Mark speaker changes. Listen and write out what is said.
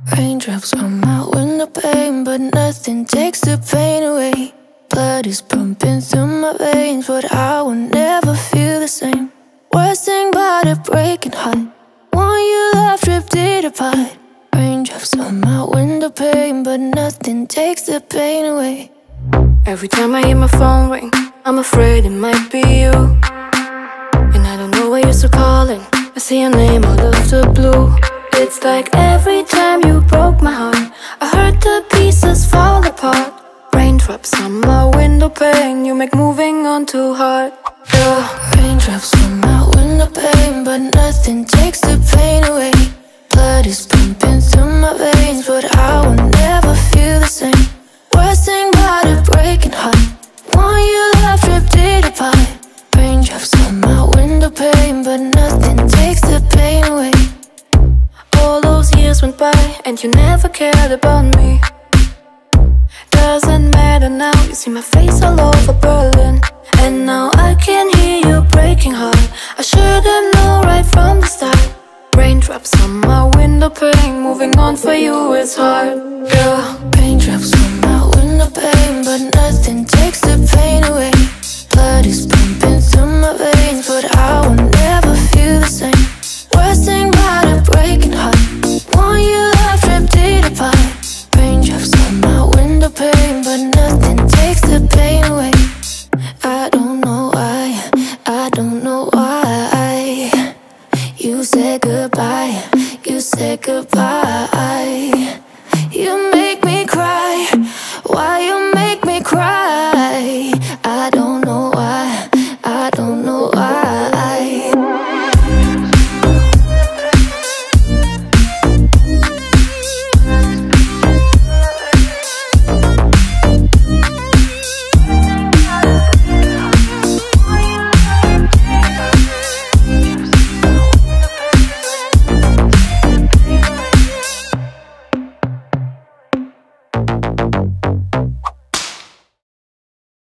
Speaker 1: Raindrops on my window pane, but nothing takes the pain away. Blood is pumping through my veins, but I will never feel the same. Worst thing about a breaking heart, one you love ripped it apart. Raindrops on my window pane, but nothing takes the pain away.
Speaker 2: Every time I hear my phone ring, I'm afraid it might be you. And I don't know why you're still calling. I see your name out of the blue. It's like every time you broke my heart, I heard the pieces fall apart. Raindrops on my window pane, you make moving on too hard. Yeah.
Speaker 1: Raindrops on my window pane, but nothing takes the pain away. Blood is pumping through my veins, but I will never feel the same. Worst thing about a breaking heart, one you love ripped it apart. Raindrops on my window pane, but nothing takes the pain away.
Speaker 2: All those years went by and you never cared about me. Doesn't matter now, you see my face all over Berlin. And now I can hear you breaking heart. I should've known right from the start. Raindrops on my window pane, moving on for you is hard. Yeah.
Speaker 1: Raindrops on my window pane, but nothing takes the pain away. Blood is pumping through my veins, but I will never feel the same. Worst thing about a breaking heart, one you love ripped it apart. Raindrops on my window pane, but nothing takes the pain away. I don't know why, I don't know why. You said goodbye, you said goodbye. You make me cry.